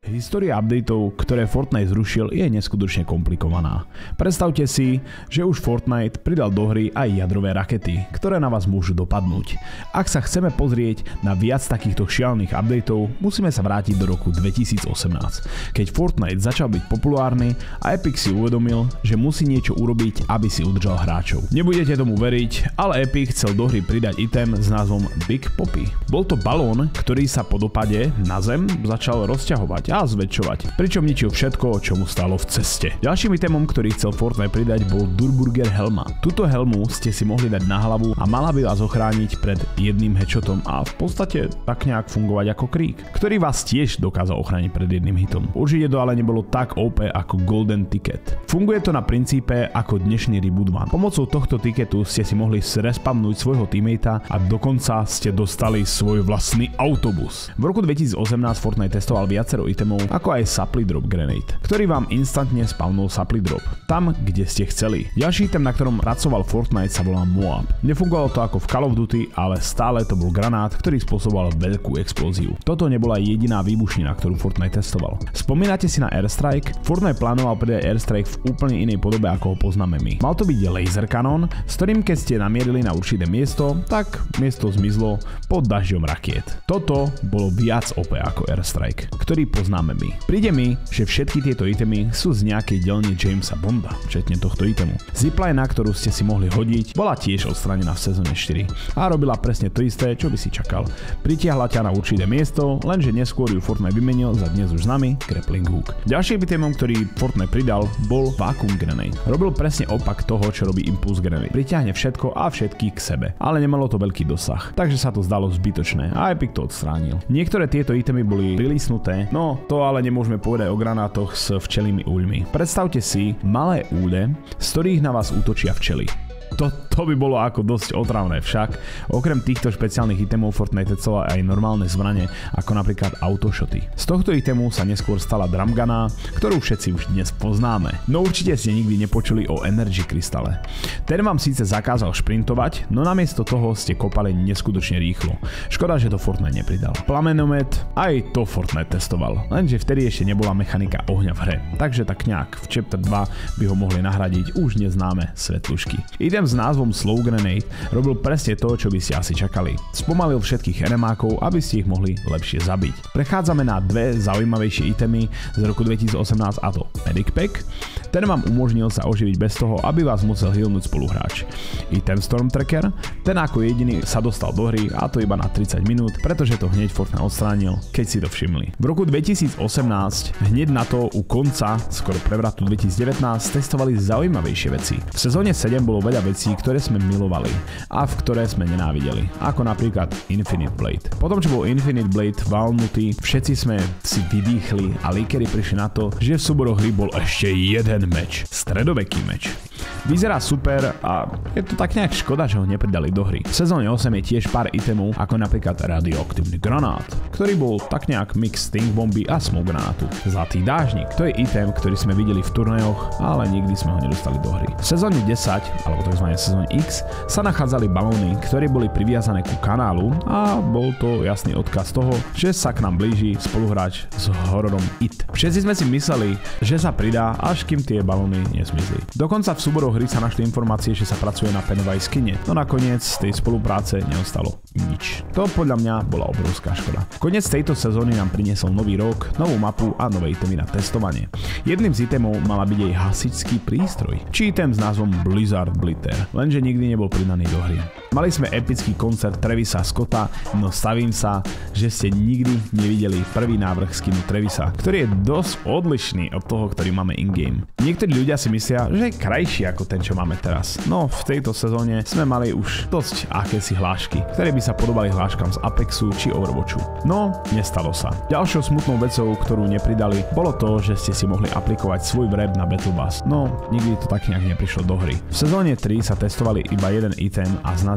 História updateov, ktoré Fortnite zrušil, je neskutočne komplikovaná. Predstavte si, že už Fortnite pridal do hry aj jadrové rakety, ktoré na vás môžu dopadnúť. Ak sa chceme pozrieť na viac takýchto šialených updateov, musíme sa vrátiť do roku 2018, keď Fortnite začal byť populárny a Epic si uvedomil, že musí niečo urobiť, aby si udržal hráčov. Nebudete tomu veriť, ale Epic chcel do hry pridať item s názvom Big Poppy. Bol to balón, ktorý sa po dopade na zem začal rozťahovať a zväčšovať, pričom ničil všetko, čo mu stalo v ceste. Ďalším itemom, ktorý chcel Fortnite pridať, bol Durburger helma. Túto helmu ste si mohli dať na hlavu a mala by vás ochrániť pred jedným headshotom a v podstate tak nejak fungovať ako krík, ktorý vás tiež dokázal ochrániť pred jedným hitom. Určite to ale nebolo tak OP ako Golden Ticket. Funguje to na princípe ako dnešný Reboot One. Pomocou tohto tiketu ste si mohli respamnúť svojho teammatea a dokonca ste dostali svoj vlastný autobus. V roku 2018 Fortnite testoval viacero itemov, ako aj Supply Drop Grenade, ktorý vám instantne spawnul Supply Drop tam, kde ste chceli. Ďalší item, na ktorom pracoval Fortnite, sa volá Moab. Nefungovalo to ako v Call of Duty, ale stále to bol granát, ktorý spôsoboval veľkú explóziu. Toto nebola jediná výbušnina, ktorú Fortnite testoval. Spomínate si na Airstrike? Fortnite plánoval pridať Airstrike v úplne inej podobe, ako ho poznáme my. Mal to byť laser kanon, s ktorým keď ste namierili na určité miesto, tak miesto zmizlo pod dažďom rakiet. Toto bolo viac OP ako Airstrike, ktorý poznáme my. Príde mi, že všetky tieto itemy sú z nejakej dielne Jamesa Bonda, včetne tohto itemu. Zipline, ktorú ste si mohli hodiť, bola tiež odstranená v sezóne 4 a robila presne to isté, čo by si čakal. Pritiahla ťa na určité miesto, lenže neskôr ju Fortnite vymenil za dnes už známy Grappling Hook. Ďalším itemom, ktorý Fortnite pridal, bol Vacuum Grenade. Robil presne opak toho, čo robí Impulse Grenade. Pritiahne všetko a všetky k sebe, ale nemalo to veľký dosah, takže sa to zdalo zbytočné a Epic to odstránil. Niektoré tieto itemy boli prilisnuté, no to ale nemôžeme povedať o granátoch s včelými úľmi. Predstavte si malé úľe, z ktorých na vás útočia včely. To by bolo ako dosť otravné však. Okrem týchto špeciálnych itemov Fortnite testoval aj normálne zbrane, ako napríklad autoshoty. Z tohto itemu sa neskôr stala Drumguna, ktorú všetci už dnes poznáme. No určite ste nikdy nepočuli o Energy Krystale. Ten vám síce zakázal šprintovať, no namiesto toho ste kopali neskutočne rýchlo. Škoda, že to Fortnite nepridal. Plamenomet, aj to Fortnite testoval, lenže vtedy ešte nebola mechanika ohňa v hre, takže tak nejak v Chapter 2 by ho mohli nahradiť už neznáme svetlušky. Idem s názvom Slow Grenade robil presne to, čo by ste asi čakali. Spomalil všetkých enemákov, aby ste ich mohli lepšie zabiť. Prechádzame na dve zaujímavejšie itemy z roku 2018, a to Medic Pack. Ten vám umožnil sa oživiť bez toho, aby vás musel healnúť spoluhráč. Item Storm Tracker, ten ako jediný sa dostal do hry, a to iba na 30 minút, pretože to hneď Fortnite odstránil, keď si to všimli. V roku 2018, hneď na to u konca, skoro prevratu 2019, testovali zaujímavejšie veci. V sezóne 7 bolo veľa vecí, ktoré sme milovali a v ktoré sme nenávideli, ako napríklad Infinite Blade. Potom, čo bol Infinite Blade valnutý, všetci sme si vydýchli a líkeri prišli na to, že v súboroch hry bol ešte jeden meč, stredoveký meč. Vyzerá super a je to tak nejak škoda, že ho nepridali do hry. V sezóne 8 je tiež pár itemov, ako napríklad radioaktívny granát, ktorý bol tak nejak mix stink bomby a smoke granátu. Zlatý dážnik, to je item, ktorý sme videli v turnajoch, ale nikdy sme ho nedostali do hry. V sezóne 10, alebo tzv. Sezóne X, sa nachádzali balóny, ktoré boli priviazané ku kanálu a bol to jasný odkaz toho, že sa k nám blíži spoluhráč s hororom It. Všetci sme si mysleli, že sa pridá, až kým tie balóny nezmizli. Dokonca v súboroch hry sa našli informácie, že sa pracuje na Pennywise skine, no nakoniec z tej spolupráce neostalo nič. To podľa mňa bola obrovská škoda. Koniec tejto sezóny nám priniesol nový rok, novú mapu a nové itemy na testovanie. Jedným z itemov mala byť jej hasičský prístroj, či item s názvom Blizzard Blitter, lenže nikdy nebol pridaný do hry. Mali sme epický koncert Travisa Scotta, no stavím sa, že ste nikdy nevideli prvý návrh skinu Travisa, ktorý je dosť odlišný od toho, ktorý máme in-game. Niektorí ľudia si myslia, že je krajší ako ten, čo máme teraz. No v tejto sezóne sme mali už dosť akési hlášky, ktoré by sa podobali hláškam z Apexu či Overwatchu. No, nestalo sa. Ďalšou smutnou vecou, ktorú nepridali, bolo to, že ste si mohli aplikovať svoj wrap na Battle Bus. No, nikdy to tak nejak neprišlo do hry. V sezóne 3 sa testovali iba jeden item a s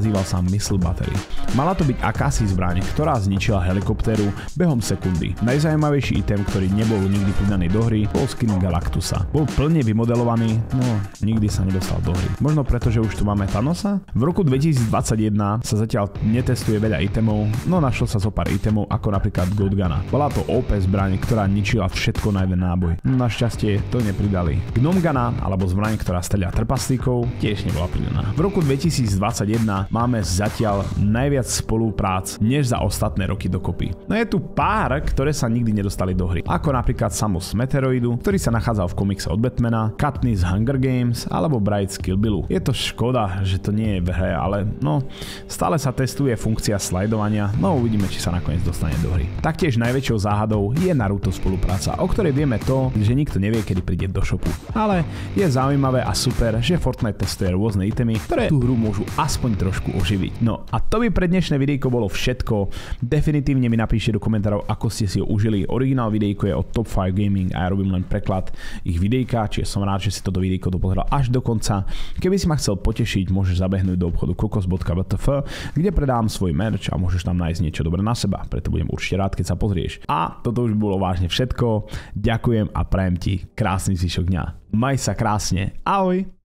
nazýval sa Missile Battery. Mala to byť akási zbraň, ktorá zničila helikoptéru behom sekundy. Najzaujímavejší item, ktorý nebol nikdy pridaný do hry, bol skin Galactusa. Bol plne vymodelovaný, no nikdy sa nedostal do hry. Možno preto, že už tu máme Thanosa? V roku 2021 sa zatiaľ netestuje veľa itemov, no našlo sa zo pár itemov ako napríklad Godgana. Bola to OP zbraň, ktorá ničila všetko na jeden náboj. Našťastie to nepridali. Gnomgana, alebo zbraň, ktorá streľa trpaslíkov, tiež nebola pridaná. V roku 2021 máme zatiaľ najviac spoluprác než za ostatné roky dokopy. No je tu pár, ktoré sa nikdy nedostali do hry. Ako napríklad Samus Meteoroidu, ktorý sa nachádzal v komikse od Batmana, Katniss Hunger Games alebo Bright z Kill Billu. Je to škoda, že to nie je v hre, ale no, stále sa testuje funkcia slajdovania, no uvidíme, či sa nakoniec dostane do hry. Taktiež najväčšou záhadou je Naruto spolupráca, o ktorej vieme to, že nikto nevie, kedy príde do shopu. Ale je zaujímavé a super, že Fortnite testuje rôzne itemy, ktoré tú hru môžu aspoň trošku oživiť. No a to by pre dnešné videjko bolo všetko. Definitívne mi napíšte do komentárov, ako ste si ho užili. Originál videjko je od Top 5 Gaming a ja robím len preklad ich videjka, čiže som rád, že si toto videjko dopozeral až do konca. Keby si ma chcel potešiť, môžeš zabehnúť do obchodu kokos.btf, kde predám svoj merch a môžeš tam nájsť niečo dobré na seba. Preto budem určite rád, keď sa pozrieš. A toto už bolo vážne všetko. Ďakujem a prajem ti krásny zvyšok dňa. Maj sa krásne. Ahoj!